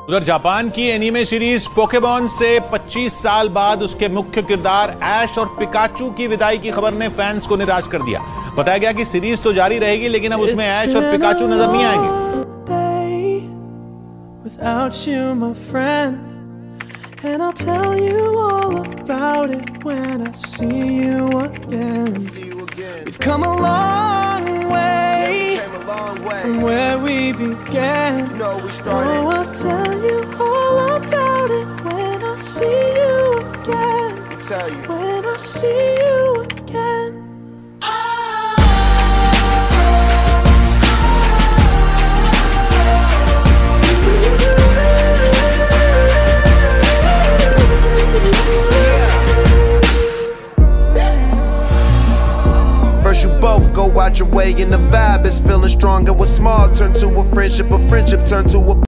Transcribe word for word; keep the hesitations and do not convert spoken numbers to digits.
उधर जापान की anime series Pokemon से पच्चीस साल बाद उसके मुख्य किरदार ऐश और पिकाचू की विदाई की खबर ने फैंस को निराश कर दिया। बताया गया कि सीरीज तो जारी रहेगी, लेकिन अब उसमें ऐश और पिकाचू नजर नहीं आएंगे। From where we began, no, we started. Oh, I'll tell you all about it when I see you again. I'll tell you when I see you again. First you both go out your way and the vibe is feeling strong, and what's small turn to a friendship, a friendship turn to a